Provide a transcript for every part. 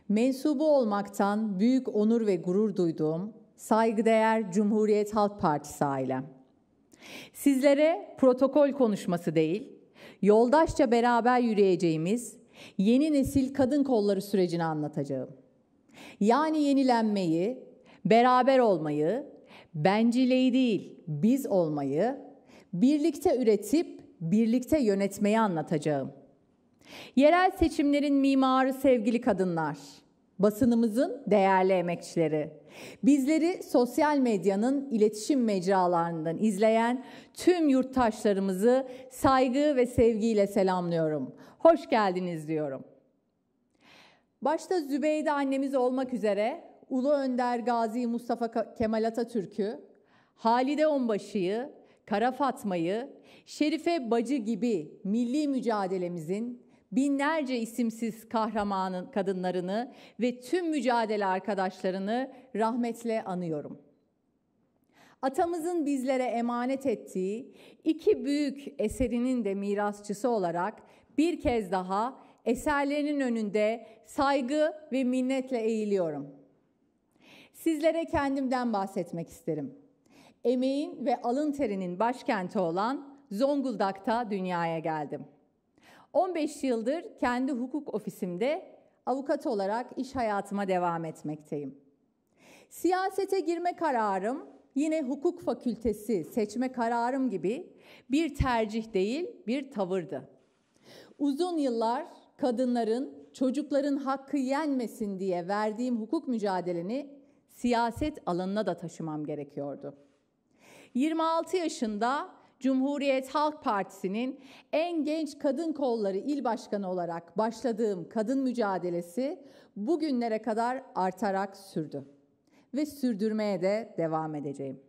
Mensubu olmaktan büyük onur ve gurur duyduğum saygıdeğer Cumhuriyet Halk Partisi ailem. Sizlere protokol konuşması değil, yoldaşça beraber yürüyeceğimiz yeni nesil kadın kolları sürecini anlatacağım. Yani yenilenmeyi, beraber olmayı, bencilleği değil biz olmayı, birlikte üretip birlikte yönetmeyi anlatacağım. Yerel seçimlerin mimarı sevgili kadınlar, basınımızın değerli emekçileri, bizleri sosyal medyanın iletişim mecralarından izleyen tüm yurttaşlarımızı saygı ve sevgiyle selamlıyorum. Hoş geldiniz diyorum. Başta Zübeyde annemiz olmak üzere Ulu Önder Gazi Mustafa Kemal Atatürk'ü, Halide Onbaşı'yı, Kara Fatma'yı, Şerife Bacı gibi milli mücadelemizin binlerce isimsiz kahramanın kadınlarını ve tüm mücadele arkadaşlarını rahmetle anıyorum. Atamızın bizlere emanet ettiği iki büyük eserinin de mirasçısı olarak bir kez daha eserlerinin önünde saygı ve minnetle eğiliyorum. Sizlere kendimden bahsetmek isterim. Emeğin ve alın terinin başkenti olan Zonguldak'ta dünyaya geldim. 15 yıldır kendi hukuk ofisimde avukat olarak iş hayatıma devam etmekteyim. Siyasete girme kararım yine hukuk fakültesi seçme kararım gibi bir tercih değil, bir tavırdı. Uzun yıllar kadınların, çocukların hakkı yenmesin diye verdiğim hukuk mücadeleni siyaset alanına da taşımam gerekiyordu. 26 yaşında Cumhuriyet Halk Partisi'nin en genç kadın kolları il başkanı olarak başladığım kadın mücadelesi bugünlere kadar artarak sürdü ve sürdürmeye de devam edeceğim.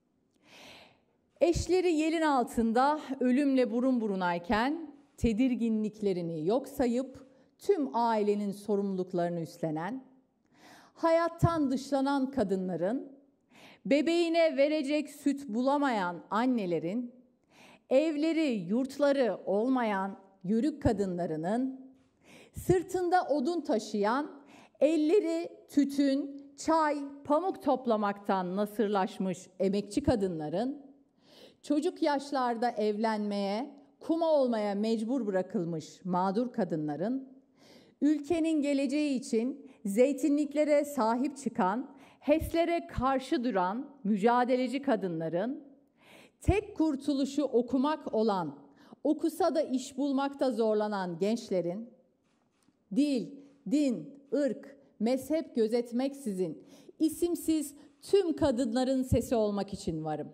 Eşleri yelin altında ölümle burun burunayken tedirginliklerini yok sayıp tüm ailenin sorumluluklarını üstlenen, hayattan dışlanan kadınların, bebeğine verecek süt bulamayan annelerin, evleri, yurtları olmayan yörük kadınlarının, sırtında odun taşıyan, elleri tütün, çay, pamuk toplamaktan nasırlaşmış emekçi kadınların, çocuk yaşlarda evlenmeye, kuma olmaya mecbur bırakılmış mağdur kadınların, ülkenin geleceği için zeytinliklere sahip çıkan, HES'lere karşı duran mücadeleci kadınların, tek kurtuluşu okumak olan, okusa da iş bulmakta zorlanan gençlerin, dil, din, ırk, mezhep gözetmeksizin isimsiz tüm kadınların sesi olmak için varım.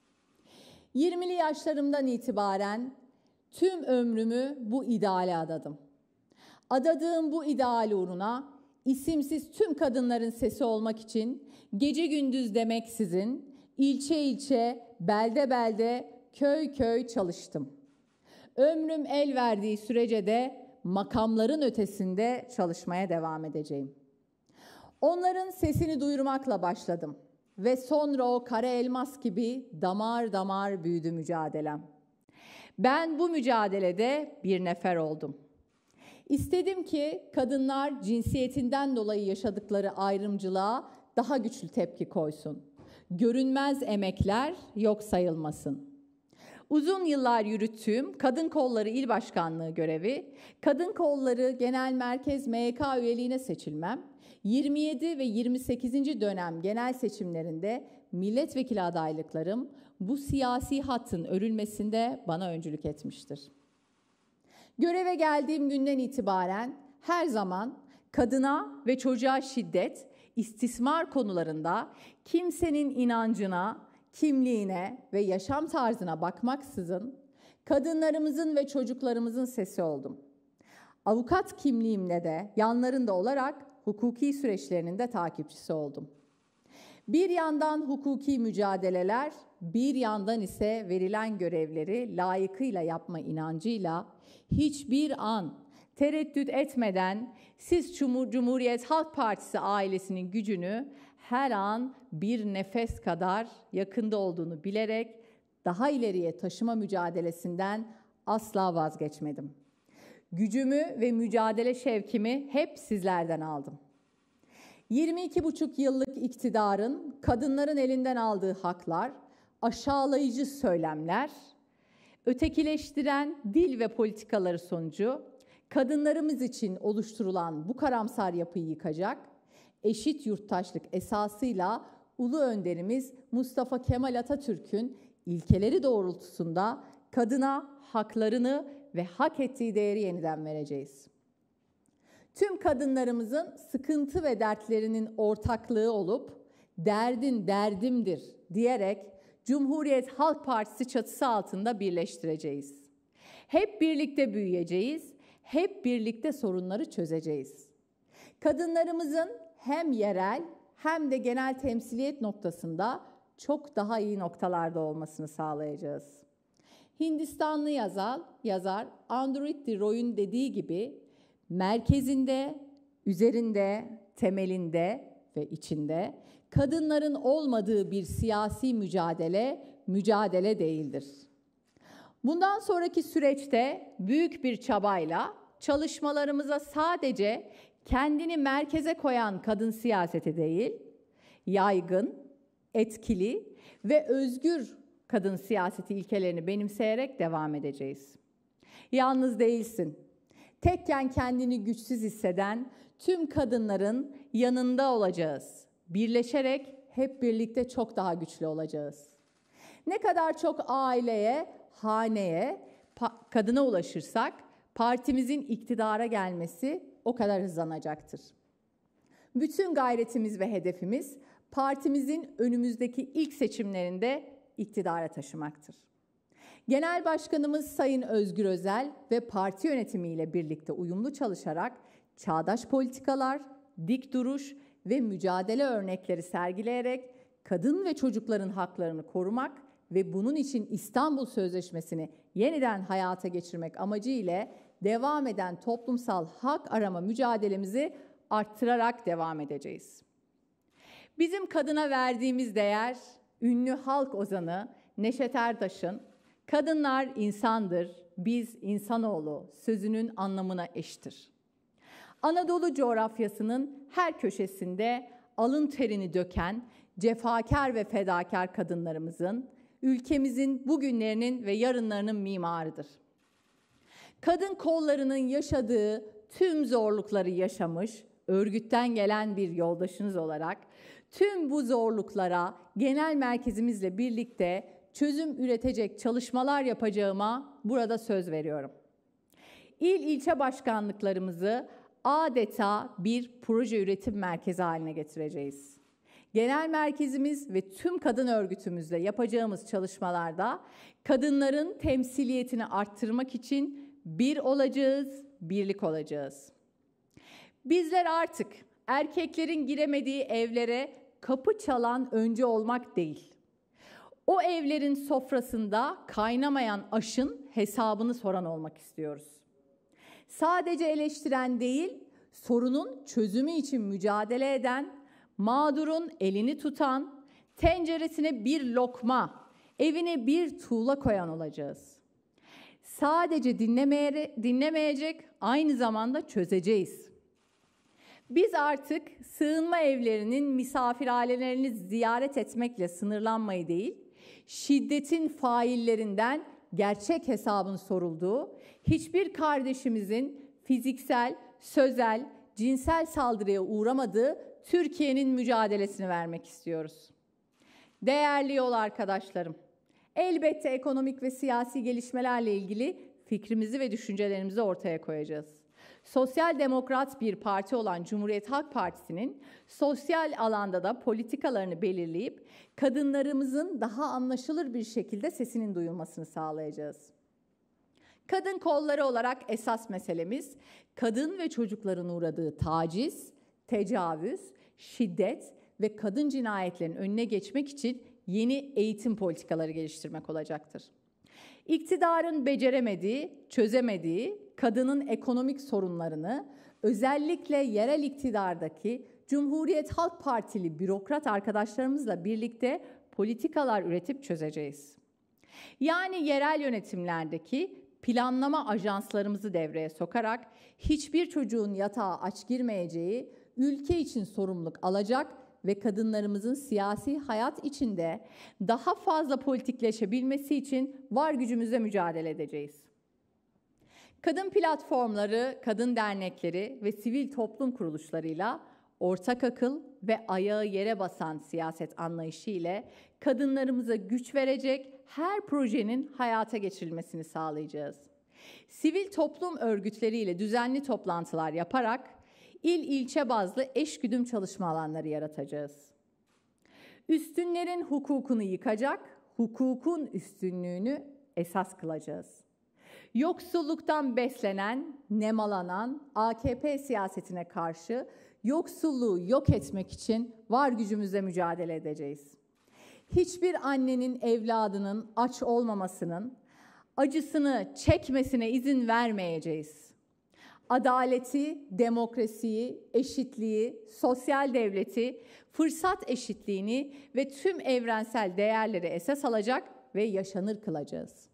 20'li yaşlarımdan itibaren tüm ömrümü bu ideale adadım. Adadığım bu ideal uğruna isimsiz tüm kadınların sesi olmak için gece gündüz demeksizin ilçe ilçe, belde belde, köy köy çalıştım. Ömrüm el verdiği sürece de makamların ötesinde çalışmaya devam edeceğim. Onların sesini duyurmakla başladım ve sonra o kara elmas gibi damar damar büyüdü mücadelem. Ben bu mücadelede bir nefer oldum. İstedim ki kadınlar cinsiyetinden dolayı yaşadıkları ayrımcılığa daha güçlü tepki koysun. Görünmez emekler yok sayılmasın. Uzun yıllar yürüttüğüm Kadın Kolları İl Başkanlığı görevi, Kadın Kolları Genel Merkez MYK üyeliğine seçilmem, 27 ve 28. dönem genel seçimlerinde milletvekili adaylıklarım bu siyasi hattın örülmesinde bana öncülük etmiştir. Göreve geldiğim günden itibaren her zaman kadına ve çocuğa şiddet, istismar konularında kimsenin inancına, kimliğine ve yaşam tarzına bakmaksızın kadınlarımızın ve çocuklarımızın sesi oldum. Avukat kimliğimle de yanlarında olarak hukuki süreçlerinin de takipçisi oldum. Bir yandan hukuki mücadeleler, bir yandan ise verilen görevleri layıkıyla yapma inancıyla hiçbir an tereddüt etmeden siz Cumhuriyet Halk Partisi ailesinin gücünü her an bir nefes kadar yakında olduğunu bilerek daha ileriye taşıma mücadelesinden asla vazgeçmedim. Gücümü ve mücadele şevkimi hep sizlerden aldım. 22,5 yıllık iktidarın kadınların elinden aldığı haklar, aşağılayıcı söylemler, ötekileştiren dil ve politikaları sonucu kadınlarımız için oluşturulan bu karamsar yapıyı yıkacak, eşit yurttaşlık esasıyla Ulu Önderimiz Mustafa Kemal Atatürk'ün ilkeleri doğrultusunda kadına haklarını ve hak ettiği değeri yeniden vereceğiz. Tüm kadınlarımızın sıkıntı ve dertlerinin ortaklığı olup derdin derdimdir diyerek Cumhuriyet Halk Partisi çatısı altında birleştireceğiz. Hep birlikte büyüyeceğiz, hep birlikte sorunları çözeceğiz. Kadınlarımızın hem yerel hem de genel temsiliyet noktasında çok daha iyi noktalarda olmasını sağlayacağız. Hindistanlı yazar Andrew Roy'un dediği gibi merkezinde, üzerinde, temelinde ve içinde kadınların olmadığı bir siyasi mücadele değildir. Bundan sonraki süreçte büyük bir çabayla çalışmalarımıza sadece kendini merkeze koyan kadın siyaseti değil, yaygın, etkili ve özgür kadın siyaseti ilkelerini benimseyerek devam edeceğiz. Yalnız değilsin. Tekken kendini güçsüz hisseden tüm kadınların yanında olacağız. Birleşerek hep birlikte çok daha güçlü olacağız. Ne kadar çok aileye, haneye, kadına ulaşırsak partimizin iktidara gelmesi o kadar hızlanacaktır. Bütün gayretimiz ve hedefimiz partimizin önümüzdeki ilk seçimlerinde iktidara taşımaktır. Genel Başkanımız Sayın Özgür Özel ve parti yönetimiyle birlikte uyumlu çalışarak çağdaş politikalar, dik duruş ve mücadele örnekleri sergileyerek kadın ve çocukların haklarını korumak ve bunun için İstanbul Sözleşmesi'ni yeniden hayata geçirmek amacıyla devam eden toplumsal hak arama mücadelemizi arttırarak devam edeceğiz. Bizim kadına verdiğimiz değer, ünlü halk ozanı Neşet Ertaş'ın "Kadınlar insandır, biz insanoğlu" sözünün anlamına eşittir. Anadolu coğrafyasının her köşesinde alın terini döken cefakar ve fedakar kadınlarımızın, ülkemizin bugünlerinin ve yarınlarının mimarıdır. Kadın kollarının yaşadığı tüm zorlukları yaşamış, örgütten gelen bir yoldaşınız olarak tüm bu zorluklara genel merkezimizle birlikte çözüm üretecek çalışmalar yapacağıma burada söz veriyorum. İl ilçe başkanlıklarımızı adeta bir proje üretim merkezi haline getireceğiz. Genel merkezimiz ve tüm kadın örgütümüzle yapacağımız çalışmalarda kadınların temsiliyetini arttırmak için bir olacağız, birlik olacağız. Bizler artık erkeklerin giremediği evlere kapı çalan önce olmak değil, o evlerin sofrasında kaynamayan aşın hesabını soran olmak istiyoruz. Sadece eleştiren değil, sorunun çözümü için mücadele eden, mağdurun elini tutan, tenceresine bir lokma, evine bir tuğla koyan olacağız. Sadece dinlemeyecek, aynı zamanda çözeceğiz. Biz artık sığınma evlerinin misafirhanelerini ziyaret etmekle sınırlanmayı değil, şiddetin faillerinden gerçek hesabın sorulduğu, hiçbir kardeşimizin fiziksel, sözel, cinsel saldırıya uğramadığı Türkiye'nin mücadelesini vermek istiyoruz. Değerli yol arkadaşlarım, elbette ekonomik ve siyasi gelişmelerle ilgili fikrimizi ve düşüncelerimizi ortaya koyacağız. Sosyal demokrat bir parti olan Cumhuriyet Halk Partisi'nin sosyal alanda da politikalarını belirleyip kadınlarımızın daha anlaşılır bir şekilde sesinin duyulmasını sağlayacağız. Kadın kolları olarak esas meselemiz kadın ve çocukların uğradığı taciz, tecavüz, şiddet ve kadın cinayetlerinin önüne geçmek için yeni eğitim politikaları geliştirmek olacaktır. İktidarın beceremediği, çözemediği kadının ekonomik sorunlarını özellikle yerel iktidardaki Cumhuriyet Halk Partili bürokrat arkadaşlarımızla birlikte politikalar üretip çözeceğiz. Yani yerel yönetimlerdeki planlama ajanslarımızı devreye sokarak hiçbir çocuğun yatağa aç girmeyeceği, ülke için sorumluluk alacak ve kadınlarımızın siyasi hayat içinde daha fazla politikleşebilmesi için var gücümüzle mücadele edeceğiz. Kadın platformları, kadın dernekleri ve sivil toplum kuruluşlarıyla ortak akıl ve ayağı yere basan siyaset anlayışı ile kadınlarımıza güç verecek her projenin hayata geçirilmesini sağlayacağız. Sivil toplum örgütleriyle düzenli toplantılar yaparak ilçe bazlı eşgüdüm çalışma alanları yaratacağız. Üstünlerin hukukunu yıkacak, hukukun üstünlüğünü esas kılacağız. Yoksulluktan beslenen, nemalanan AKP siyasetine karşı yoksulluğu yok etmek için var gücümüzle mücadele edeceğiz. Hiçbir annenin evladının aç olmamasının, acısını çekmesine izin vermeyeceğiz. Adaleti, demokrasiyi, eşitliği, sosyal devleti, fırsat eşitliğini ve tüm evrensel değerleri esas alacak ve yaşanır kılacağız.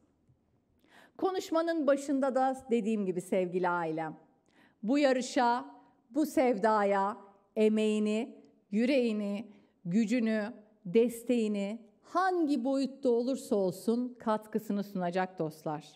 Konuşmanın başında da dediğim gibi sevgili ailem, bu yarışa, bu sevdaya emeğini, yüreğini, gücünü, desteğini hangi boyutta olursa olsun katkısını sunacak dostlar.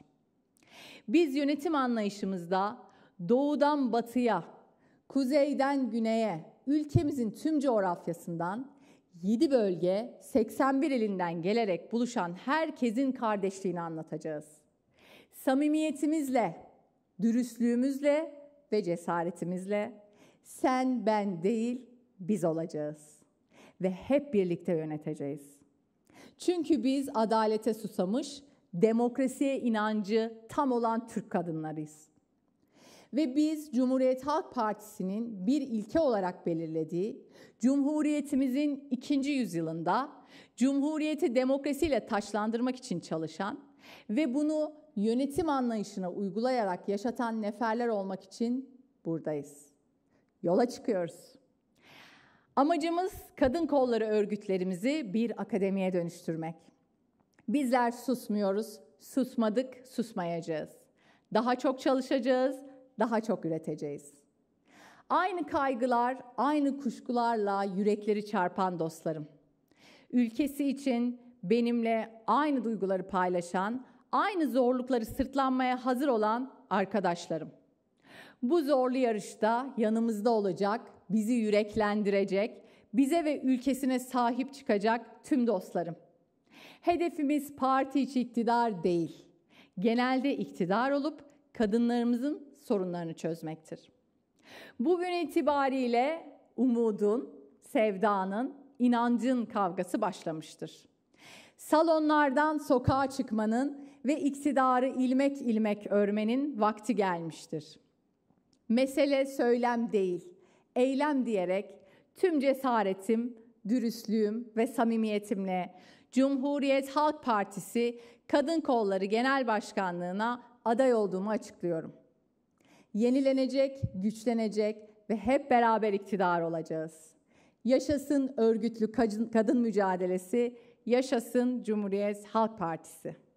Biz yönetim anlayışımızda doğudan batıya, kuzeyden güneye, ülkemizin tüm coğrafyasından 7 bölge, 81 ilinden gelerek buluşan herkesin kardeşliğini anlatacağız. Samimiyetimizle, dürüstlüğümüzle ve cesaretimizle sen ben değil biz olacağız ve hep birlikte yöneteceğiz. Çünkü biz adalete susamış, demokrasiye inancı tam olan Türk kadınlarıyız. Ve biz Cumhuriyet Halk Partisi'nin bir ilke olarak belirlediği, Cumhuriyetimizin 2. yüzyılında Cumhuriyeti demokrasiyle taçlandırmak için çalışan ve bunu yönetim anlayışına uygulayarak yaşatan neferler olmak için buradayız. Yola çıkıyoruz. Amacımız kadın kolları örgütlerimizi bir akademiye dönüştürmek. Bizler susmuyoruz, susmadık, susmayacağız. Daha çok çalışacağız, daha çok üreteceğiz. Aynı kaygılar, aynı kuşkularla yürekleri çarpan dostlarım. Ülkesi için benimle aynı duyguları paylaşan, aynı zorlukları sırtlanmaya hazır olan arkadaşlarım. Bu zorlu yarışta yanımızda olacak, bizi yüreklendirecek, bize ve ülkesine sahip çıkacak tüm dostlarım. Hedefimiz parti içi iktidar değil, genelde iktidar olup kadınlarımızın sorunlarını çözmektir. Bugün itibariyle umudun, sevdanın, inancın kavgası başlamıştır. Salonlardan sokağa çıkmanın ve iktidarı ilmek ilmek örmenin vakti gelmiştir. Mesele söylem değil, eylem diyerek tüm cesaretim, dürüstlüğüm ve samimiyetimle Cumhuriyet Halk Partisi Kadın Kolları Genel Başkanlığı'na aday olduğumu açıklıyorum. Yenilenecek, güçlenecek ve hep beraber iktidar olacağız. Yaşasın örgütlü kadın mücadelesi, yaşasın Cumhuriyet Halk Partisi.